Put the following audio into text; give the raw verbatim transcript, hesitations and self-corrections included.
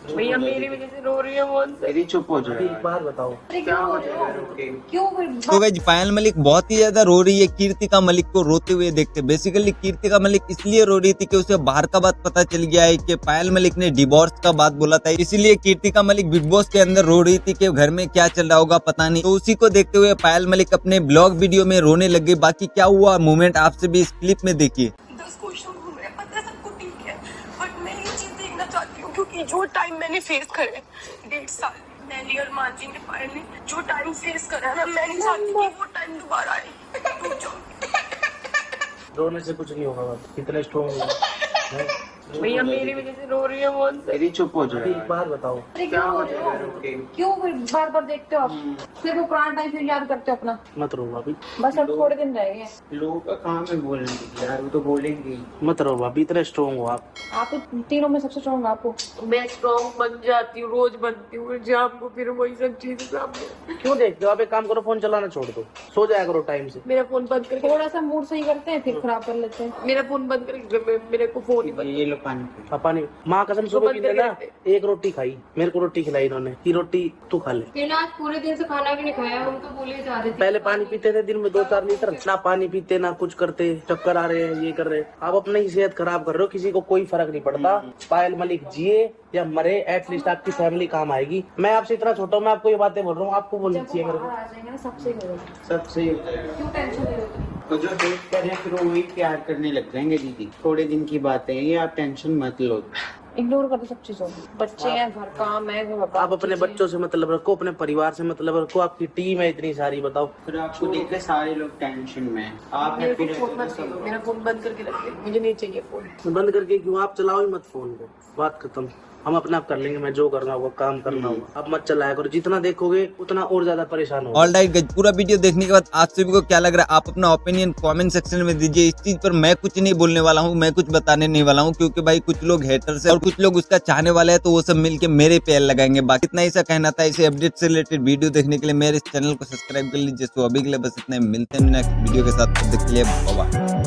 भैया मेरी वजह से रो रही है वो। मेरी चुप हो जाए। एक बार बताओ क्या हो जाएगा? क्यों? तो गाइस पायल मलिक बहुत ही ज्यादा रो रही है कीर्तिका मलिक को रोते हुए देखते। बेसिकली कीर्तिका मलिक इसलिए रो रही थी कि उसे बाहर का बात पता चल गया है कि पायल मलिक ने डिवोर्स का बात बोला था, इसीलिए कीर्तिका मलिक बिग बॉस के अंदर रो रही थी कि घर में क्या चल रहा होगा पता नहीं। तो उसी को देखते हुए पायल मलिक अपने ब्लॉग वीडियो में रोने लग गई। बाकी क्या हुआ मोमेंट आपसे भी इस क्लिप में देखिए। दस क्वेश्चन घूम रहे हैं, पता है सबको ठीक है, बट मैं ये चीज देखना चाहती हूँ क्योंकि जो टाइम मैंने फेस करे डेढ़ साल मैंने और माजी ने पायल ने जो टाइम फेस करा है ना, मैं नहीं चाहती कि वो टाइम दोबारा आए। रुक जाओ। रोने से कुछ नहीं होगा, कितने स्ट्रॉन्ग है। भैया मेरी वजह से रो रही है वो। मेरी चुप हो जाए। एक बार बताओ क्या हो जाएगा? क्यों बार बार देखते हो आप? फिर वो पुराना टाइम फिर याद करते हो अपना। मत रो भाभी, बस अब थोड़े दिन रह गए। लोगों का काम है बोलने की यार, वो तो बोलेंगे। मत रो भाभी, इतने स्ट्रॉन्ग हो आप। आप तो तीनों में सबसे स्ट्रॉन्ग आपको। मैं स्ट्रॉन्ग बन जाती हूँ, रोज बनती हूँ, जाम को फिर वही सब चीजें सामने। क्यों देखते हो आप? एक काम करो, फोन चलाना छोड़ दो, सो जाया करो टाइम से। मेरा फोन बंद करके थोड़ा सा मूड सही करते हैं फिर खराब कर लेते हैं। मेरा फोन बंद करके मेरे को फोन ही बंद। ये लो पानी। पापा ने माँ कसम सुबह पीने ना एक रोटी खाई, मेरे को रोटी खिलाई इन्होंने की रोटी तू खा ले। फिर आज पूरे दिन से खाना भी नहीं खाया, हम तो बोले जा रहे थे। पहले पानी पीते थे दिन में दो चार लीटर, ना पानी पीते ना कुछ करते, चक्कर आ रहे हैं, ये कर रहे हैं। आप अपनी ही सेहत खराब कर रहे हो, किसी को कोई फर्क नहीं पड़ता। पायल मलिक जिए या मरे, एटलीस्ट आपकी फैमिली काम आएगी। मैं आपसे इतना छोटा हूँ, मैं आपको ये बातें बोल रहा हूँ, आपको बोलनी चाहिए मेरे को। आ जाएंगे ना सबसे सबसे क्यों टेंशन ले रहे हो? तो जो हेट कर रहे हैं फिर वो वही प्यार करने लग जाएंगे दीदी। थोड़े दिन की बात है ये, आप टेंशन मत लो। इग्नोर कर दो सब चीजों को। बच्चे हैं, घर काम है, आप अपने बच्चों से मतलब रखो, अपने परिवार से मतलब रखो। आपकी टीम है इतनी सारी, बताओ। फिर आपको देख के सारे लोग टेंशन में, आप हैप्पी रहते हो। मेरा फोन बंद करके रख दे, मुझे नहीं चाहिए फोन। बंद करके क्यों? आप चलाओ ही मत फोन को, बात खत्म। हम अपने आप कर लेंगे, मैं जो करना होगा काम करना होगा। अब मत चलाया करो, जितना देखोगे उतना और ज्यादा परेशान होगा। ऑल राइट गाइस, पूरा वीडियो देखने के बाद आप सभी को क्या लग रहा है? आप अपना ओपिनियन कमेंट सेक्शन में दीजिए। इस चीज पर मैं कुछ नहीं बोलने वाला हूँ, मैं कुछ बताने नहीं वाला हूँ, क्योंकि भाई कुछ लोग हेटर्स है और कुछ लोग उसका चाहने वाले हैं, तो वो सब मिलके मेरे पे लगाएंगे। बाकी इतना ही सा कहना था। इसे अपडेट से रिलेटेड वीडियो देखने के लिए मेरे इस चैनल को सब्सक्राइब कर लीजिए। तो अभी के लिए बस इतना ही, मिलते हैं नेक्स्ट वीडियो के साथ। तब तक के लिए बाय बाय।